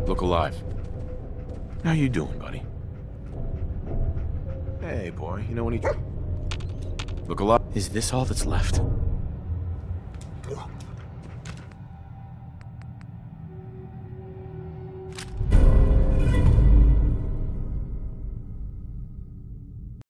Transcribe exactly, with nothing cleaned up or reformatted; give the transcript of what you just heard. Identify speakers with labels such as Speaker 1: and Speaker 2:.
Speaker 1: Look alive. How you doing, buddy? Hey, boy, you know when he... Look alive. Is this all that's left?